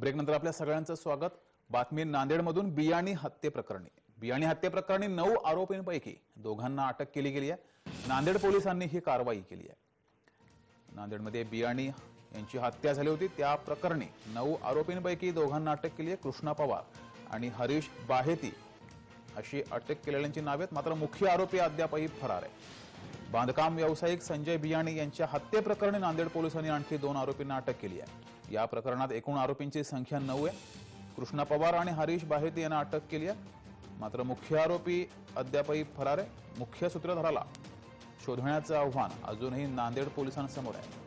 ब्रेकनंतर आपल्या सगळ्यांचं स्वागत। बातमी नांदेडमधून बियाणी हत्येप्रकरणी 9 आरोपींपैकी दोघांना अटक केली गेली आहे। नांदेड पोलिसांनी ही कारवाई केली आहे। नांदेडमध्ये बियाणी यांची हत्या झाली होती त्या प्रकरणी 9 आरोपींपैकी दोघांना अटक केली आहे। कृष्णा पवार आणि हरीश बाहेती अशी अटक केलेल्यांची नावे आहेत, मात्र मुख्य आरोपी अद्यापही फरार आहे। बांधकाम व्यावसायिक संजय बियाणी यांच्या हत्येप्रकरणी नांदेड पोलिसांनी आणखी 2 आरोपींना अटक केली आहे। या प्रकरणात एकूण आरोपींची संख्या 9 आहे। कृष्णा पवार आणि हरीश बाहेती यांना अटक केली आहे, मात्र मुख्य आरोपी अद्यापही फरार आहे। मुख्य सूत्रधाराला शोधण्याचं आव्हान अजूनही नांदेड पोलिसांसमोर आहे।